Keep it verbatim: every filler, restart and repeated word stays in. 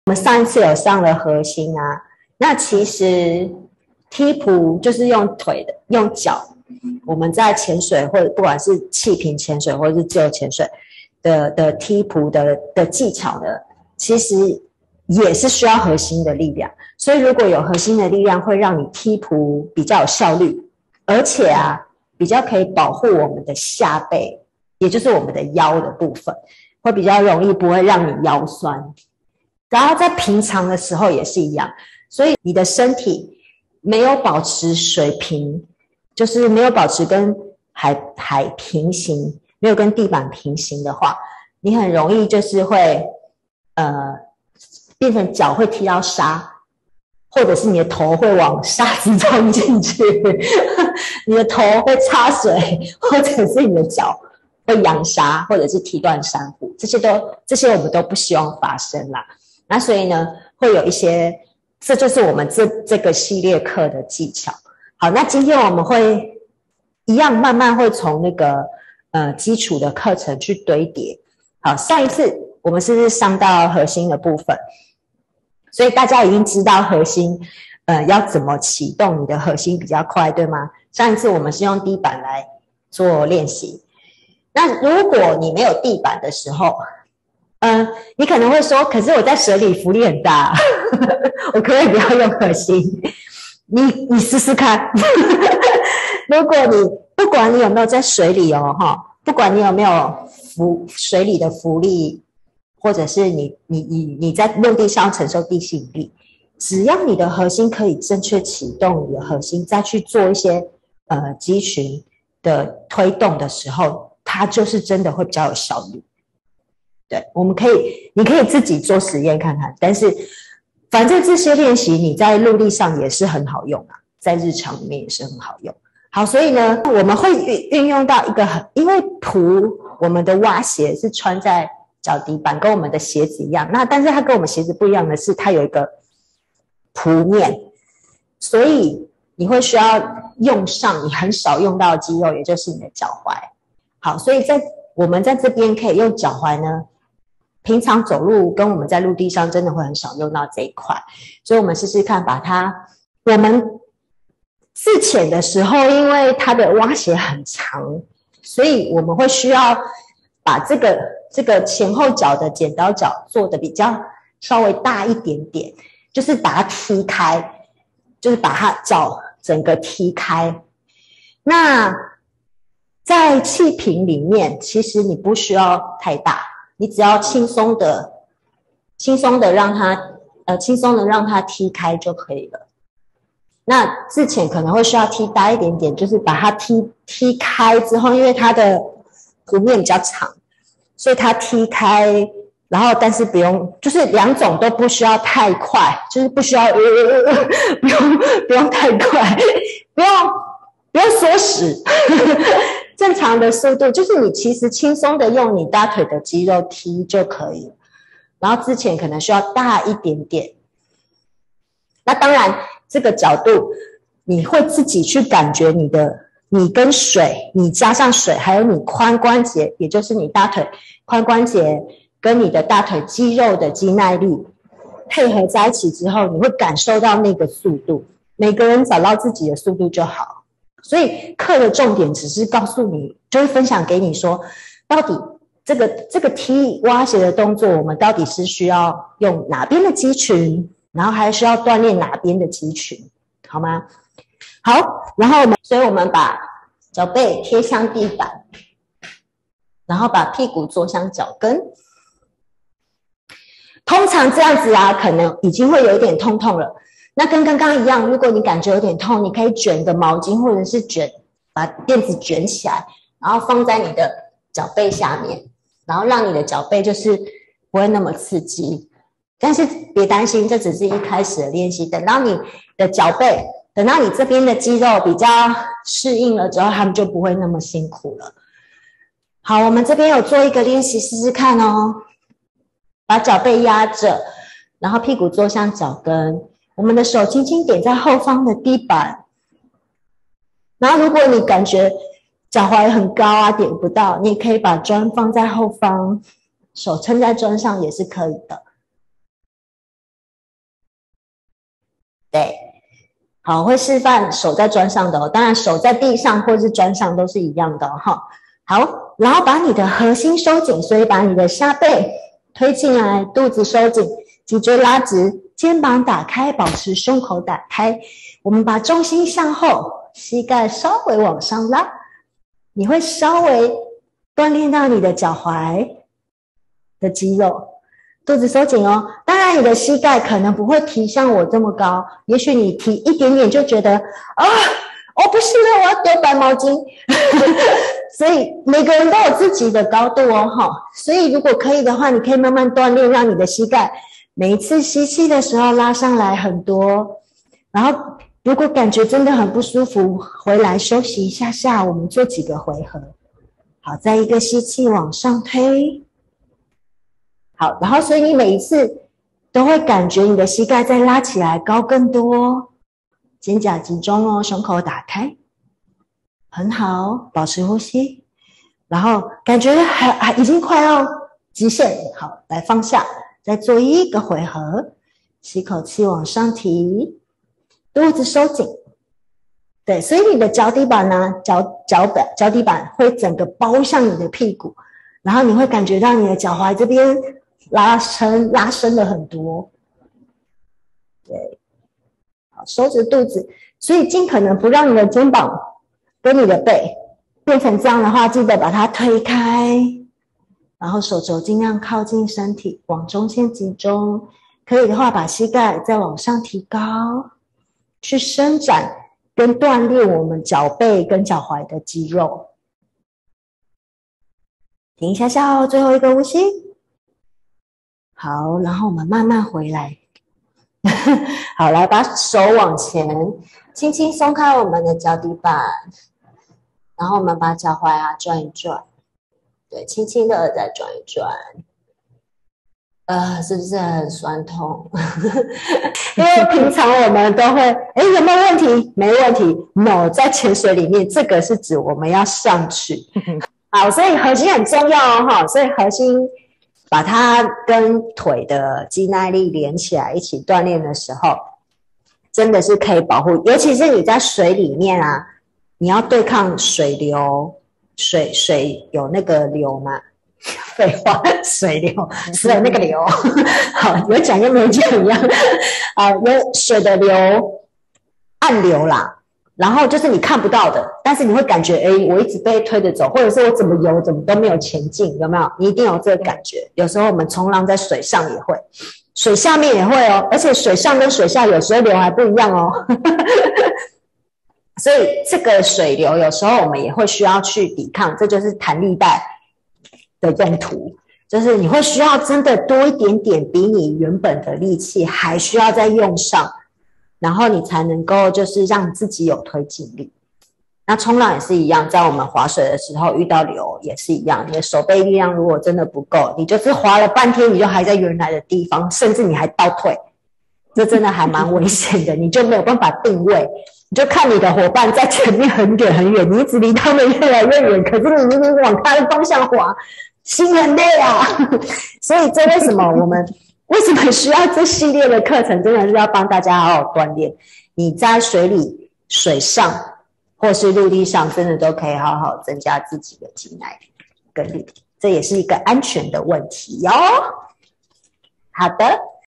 我们上一次有上了核心啊，那其实踢蹼就是用腿的，用脚。我们在潜水或者不管是气瓶潜水或者是自由潜水的的踢蹼的的技巧呢，其实也是需要核心的力量。所以如果有核心的力量，会让你踢蹼比较有效率，而且啊比较可以保护我们的下背，也就是我们的腰的部分，会比较容易不会让你腰酸。然后在平常的时候也是一样，所以你的身体没有保持水平，就是没有保持跟海海平行，没有跟地板平行的话，你很容易就是会呃变成脚会踢到沙，或者是你的头会往沙子冲进去，你的头会插水，或者是你的脚会扬沙，或者是踢断珊瑚，这些都这些我们都不希望发生啦。那所以呢，会有一些，这就是我们这这个系列课的技巧。好，那今天我们会一样慢慢会从那个呃基础的课程去堆叠。好，上一次我们是不是上到核心的部分？所以大家已经知道核心呃要怎么启动你的核心比较快，对吗？上一次我们是用地板来做练习。那如果你没有地板的时候，嗯，你可能会说，可是我在水里浮力很大，我可以不要用核心。你你试试看，如果你不管你有没有在水里哦，哈，不管你有没有浮水里的浮力，或者是你你你你在陆地上承受地心引力，只要你的核心可以正确启动，你的核心再去做一些呃肌群的推动的时候，它就是真的会比较有效率。对，我们可以，你可以自己做实验看看，但是反正这些练习你在陆地上也是很好用啊，在日常里面也是很好用。好，所以呢，我们会运运用到一个很，因为蹼我们的蛙鞋是穿在脚底板，跟我们的鞋子一样，那但是它跟我们鞋子不一样的是，它有一个蹼面，所以你会需要用上你很少用到的肌肉，也就是你的脚踝。好，所以在我们在这边可以用脚踝呢。平常走路跟我们在陆地上真的会很少用到这一块，所以我们试试看把它，我们自潜的时候，因为它的蛙鞋很长，所以我们会需要把这个这个前后脚的剪刀脚做的比较稍微大一点点，就是把它踢开，就是把它脚整个踢开。那在气瓶里面，其实你不需要太大。你只要轻松的、轻松的让它呃轻松的让它踢开就可以了。那之前可能会需要踢大一点点，就是把它踢踢开之后，因为它的蹼面比较长，所以它踢开，然后但是不用，就是两种都不需要太快，就是不需要呃呃呃不用不用太快，不用不用缩死。正常的速度就是你其实轻松的用你大腿的肌肉踢就可以了，然后之前可能需要大一点点。那当然这个角度你会自己去感觉你的，你跟水，你加上水，还有你髋关节，也就是你大腿髋关节跟你的大腿肌肉的肌耐力配合在一起之后，你会感受到那个速度。每个人找到自己的速度就好。所以课的重点只是告诉你，就是分享给你说，到底这个这个踢蛙鞋的动作，我们到底是需要用哪边的肌群，然后还需要锻炼哪边的肌群，好吗？好，然后我们，所以我们把脚背贴向地板，然后把屁股坐向脚跟。通常这样子啊，可能已经会有一点痛痛了。那跟刚刚一样，如果你感觉有点痛，你可以卷个毛巾，或者是卷把垫子卷起来，然后放在你的脚背下面，然后让你的脚背就是不会那么刺激。但是别担心，这只是一开始的练习，等到你的脚背，等到你这边的肌肉比较适应了之后，他们就不会那么辛苦了。好，我们这边有做一个练习试试看哦，把脚背压着，然后屁股坐向脚跟。我们的手轻轻点在后方的地板，然后如果你感觉脚踝很高啊，点不到，你可以把砖放在后方，手撑在砖上也是可以的。 对，好，会示范手在砖上的哦，当然手在地上或是砖上都是一样的哈、哦。好，然后把你的核心收紧，所以把你的下背推进来，肚子收紧，脊椎拉直，肩膀打开，保持胸口打开。我们把重心向后，膝盖稍微往上拉，你会稍微锻炼到你的脚踝的肌肉。肚子收紧哦，当然你的膝盖可能不会提像我这么高，也许你提一点点就觉得啊，哦不行了，我要丢白毛巾。所以每个人都有自己的高度哦，所以如果可以的话，你可以慢慢锻炼，让你的膝盖每一次吸气的时候拉上来很多，然后如果感觉真的很不舒服，回来休息一下下，我们做几个回合。好，再一个吸气往上推。好，然后所以你每一次都会感觉你的膝盖再拉起来高更多，肩胛集中哦，胸口打开，很好，保持呼吸，然后感觉还还已经快要极限，好，来放下，再做一个回合，吸口气往上提，肚子收紧，对，所以你的脚底板呢，脚脚板脚底板会整个包向你的屁股，然后你会感觉到你的脚踝这边拉伸拉伸了很多，对，好，收着肚子，所以尽可能不让你的肩膀跟你的背变成这样的话，记得把它推开，然后手肘尽量靠近身体，往中线集中，可以的话把膝盖再往上提高，去伸展跟锻炼我们脚背跟脚踝的肌肉。停一下下哦，最后一个呼吸。好，然后我们慢慢回来。好，来把手往前，轻轻松开我们的脚底板，然后我们把脚踝啊转一转，对，轻轻的再转一转。呃，是不是很酸痛？因为平常我们都会，哎，有没有问题？没问题 ，no， 在潜水里面，这个是指我们要上去。好，所以核心很重要哦，哈，所以核心把它跟腿的肌耐力连起来，一起锻炼的时候，真的是可以保护，尤其是你在水里面啊，你要对抗水流，水水有那个流嘛。废话，水流是有那个流，好，有讲跟没讲一样啊，有水的流，暗流啦，然后就是你看不到的，但是你会感觉，哎，我一直被推着走，或者是我怎么游怎么都没有前进，有没有？你一定有这个感觉。有时候我们冲浪在水上也会，水下面也会哦，而且水上跟水下有时候流还不一样哦。所以这个水流有时候我们也会需要去抵抗，这就是弹力带的用途，就是你会需要真的多一点点比你原本的力气还需要再用上，然后你才能够就是让自己有推进力。那冲浪也是一样，在我们划水的时候遇到流也是一样，你的手背力量如果真的不够，你就是划了半天你就还在原来的地方，甚至你还倒退，这真的还蛮危险的，你就没有办法定位，你就看你的伙伴在前面很远很远，你一直离他们越来越远，可是你明明往他的方向滑，心很累啊。所以这为什么我们为什么需要这系列的课程，真的是要帮大家好好锻炼，你在水里水上或是陆地上真的都可以好好增加自己的肌耐力跟力，这也是一个安全的问题哟。好的。